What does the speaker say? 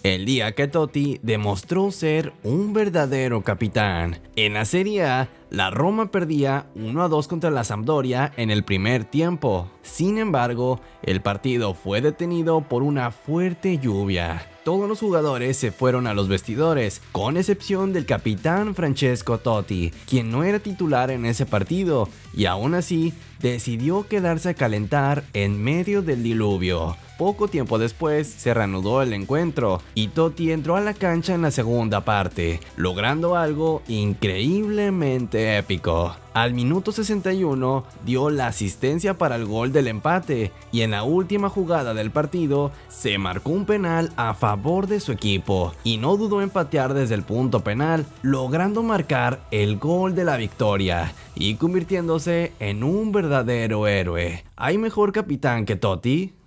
el día que Totti demostró ser un verdadero capitán. En la Serie A, la Roma perdía 1-2 contra la Sampdoria en el primer tiempo. Sin embargo, el partido fue detenido por una fuerte lluvia. Todos los jugadores se fueron a los vestidores, con excepción del capitán Francesco Totti, quien no era titular en ese partido, y aún así decidió quedarse a calentar en medio del diluvio. Poco tiempo después se reanudó el encuentro y Totti entró a la cancha en la segunda parte, logrando algo increíblemente épico. Al minuto 61 dio la asistencia para el gol del empate y en la última jugada del partido se marcó un penal a favor de su equipo y no dudó en patear desde el punto penal, logrando marcar el gol de la victoria y convirtiéndose en un verdadero héroe. ¿Hay mejor capitán que Totti?